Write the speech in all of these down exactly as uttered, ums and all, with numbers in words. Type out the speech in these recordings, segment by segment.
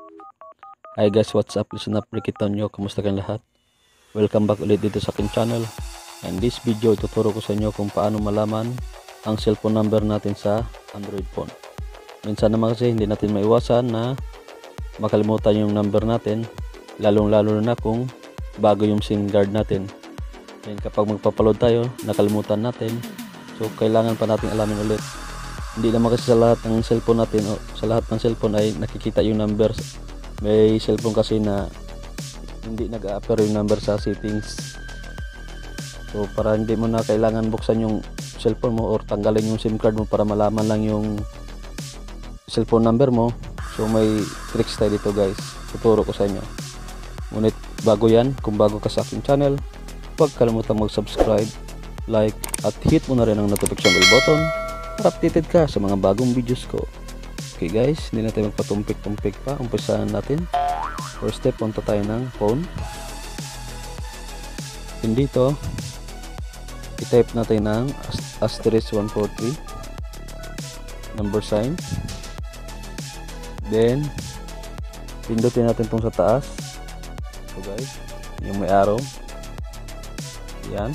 Hi guys, what's up? Listen up, Ricky Tonyo. Kamusta kayong lahat? Welcome back ulit dito sa aking channel. And this video, tuturo ko sa inyo kung paano malaman ang cellphone number natin sa Android phone. Minsan naman kasi hindi natin maiwasan na makalimutan yung number natin, lalong lalo na kung bago yung SIM card natin. And kapag magpapaload tayo, nakalimutan natin. So kailangan pa natin alamin ulit. Hindi naman kasi sa lahat ng cellphone natin o sa lahat ng cellphone ay nakikita yung number. May cellphone kasi na hindi nag-a-appear yung number sa settings. So para hindi mo na kailangan buksan yung cellphone mo or tanggalin yung SIM card mo para malaman lang yung cellphone number mo. So may tricks tayo dito guys, tuturo ko sa inyo. Ngunit bago yan, kung bago ka sa aking channel, huwag kalimutan mag-subscribe, like at hit mo na rin ang notification bell button para updated ka sa mga bagong videos ko. Okay guys, hindi natin magpatumpik-tumpik pa. Umpisahan natin. First step, punta tayo ng phone. And dito, i-type natin ng asterisk one four three number sign. Then pindutin natin itong sa taas. So guys, yung may arrow. Yan.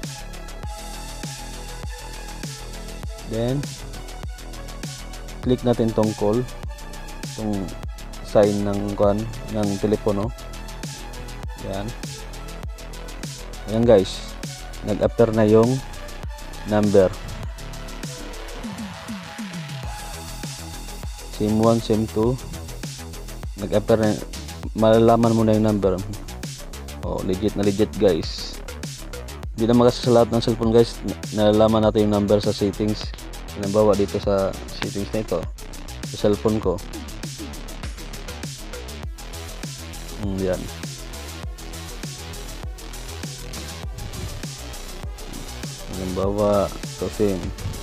Then click natin tong call, tong sign ng kuan ng telepono. Yan. Ayan guys, nag-appear na yung number. SIM one, SIM two. Nag-appear na, malalaman mo na yung number. Oh, legit na legit guys. Hindi naman kasi sa lahat ng cellphone guys, nalalaman natin yung number sa settings. Halimbawa dito sa settings na ito sa cellphone ko. Hmm, yan. Halimbawa ito SIM.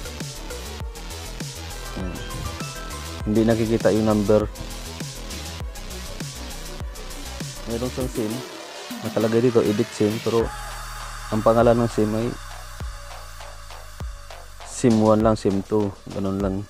Hmm. Hindi nakikita yung number. Mayroon sa SIM nakalagay dito edit SIM, pero ang pangalan ng SIM ay SIM one lang, SIM two, ganun lang.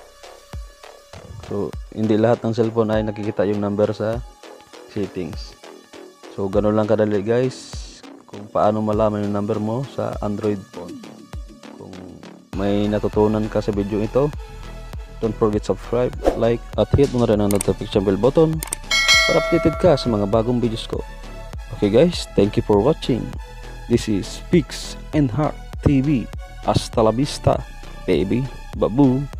So hindi lahat ng cellphone ay nakikita yung number sa settings. So ganun lang kadali guys kung paano malaman yung number mo sa Android phone. Kung may natutunan ka sa video ito, don't forget subscribe, like at hit mo na rin ang notification bell button para updated ka sa mga bagong videos ko. Okay guys, thank you for watching. This is Pix and Heart T V. Hasta la vista, baby. Babu.